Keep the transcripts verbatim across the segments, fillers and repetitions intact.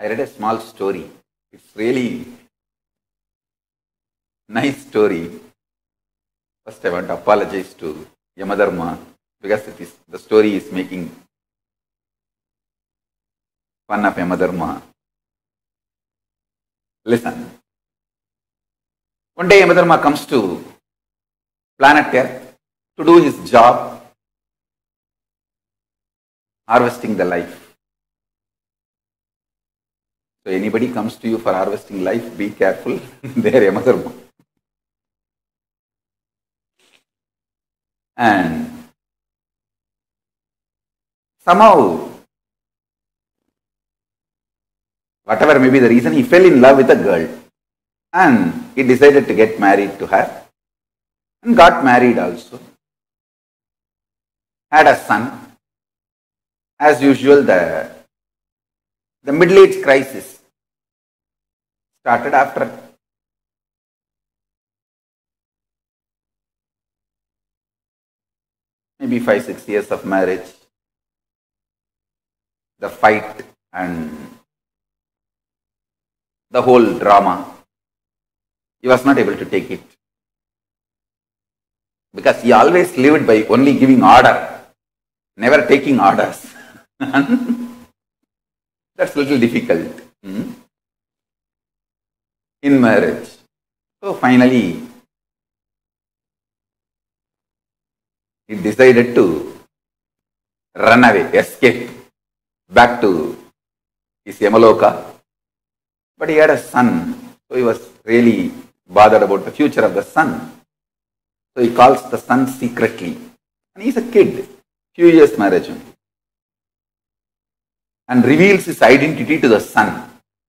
I read a small story. It's really nice story. First, I want to apologize to Yamadharma because it is, the story is making fun of Yamadharma. Listen. One day Yamadharma comes to planet Earth to do his job, harvesting the life. So anybody comes to you for harvesting life, be careful. There Yamadharma. And somehow, whatever may be the reason, he fell in love with a girl. And he decided to get married to her. And got married also. Had a son. As usual, the, the middle-age crisis started after maybe five, six years of marriage. The fight and the whole drama. He was not able to take it. Because he always lived by only giving order, never taking orders. That's a little difficult hmm? in marriage. So finally, he decided to run away, escape back to his Yamaloka. But he had a son, so he was really bothered about the future of the son. So he calls the son secretly. And he's a kid, few years marriage only. And reveals his identity to the son.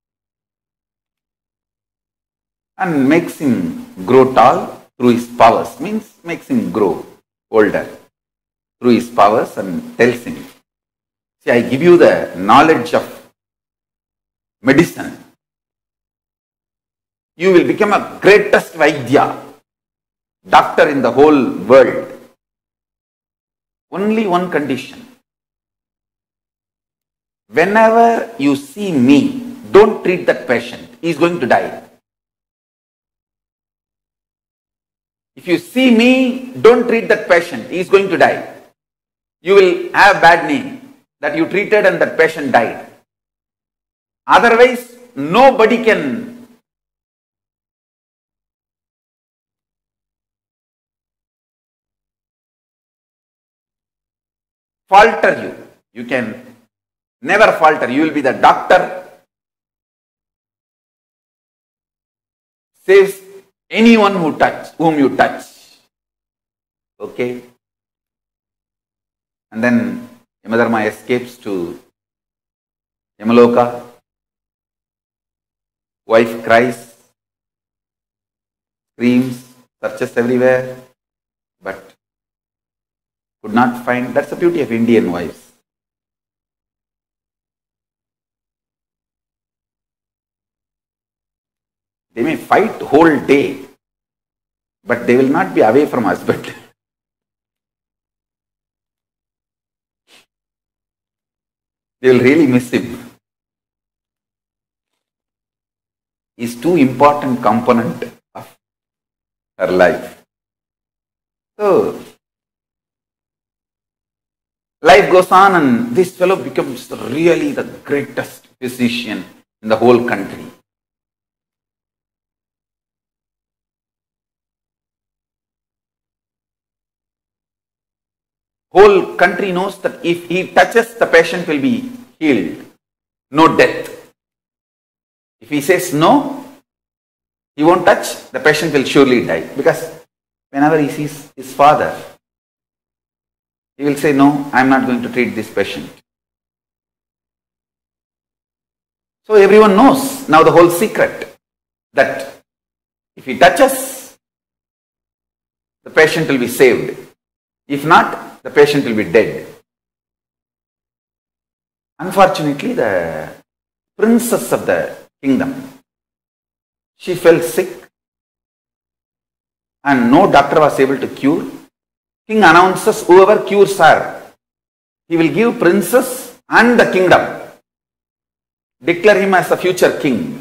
And makes him grow tall through his powers. Means makes him grow older through his powers and tells him, see, I give you the knowledge of medicine. You will become a greatest Vaidya, doctor in the whole world. Only one condition. Whenever you see me, don't treat that patient. He is going to die. If you see me, don't treat that patient. He is going to die. You will have bad name that you treated and that patient died. Otherwise, nobody can falter you. You can never falter. You will be the doctor. Saves anyone who touch, whom you touch. Okay. And then Yamadharma escapes to Yamaloka. Wife cries, screams, searches everywhere, but could not find. That's the beauty of Indian wives. They may fight whole day, but they will not be away from husband. They will really miss him. Is too important component of her life. So, life goes on and this fellow becomes really the greatest physician in the whole country. Whole country knows that if he touches, the patient will be healed. No death. If he says no, he won't touch, the patient will surely die. Because whenever he sees his father, he will say, no, I am not going to treat this patient. So everyone knows now the whole secret that if he touches, the patient will be saved. If not, the patient will be dead. Unfortunately, the princess of the kingdom, she fell sick and no doctor was able to cure. King announces whoever cures her, he will give princess and the kingdom. declare him as the future king.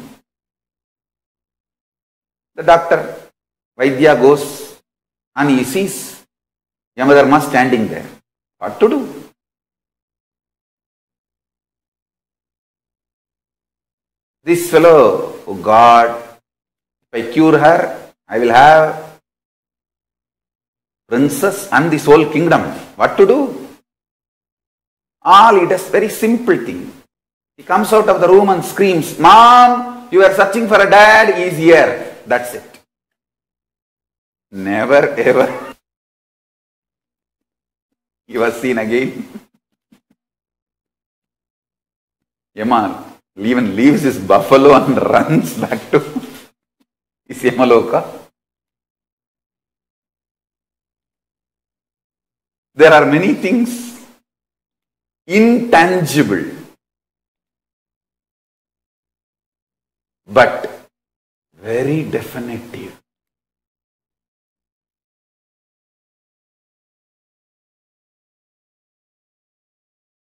The doctor, Vaidya, goes and he sees Yamadharma standing there. What to do? This fellow, oh God, if I cure her, I will have princess and this whole kingdom. What to do? All it is very simple thing. He comes out of the room and screams, Mom, you are searching for a dad, he is here. That's it. Never ever he was seen again. Yama even leaves his buffalo and runs back to his Yamaloka. There are many things intangible, but very definitive.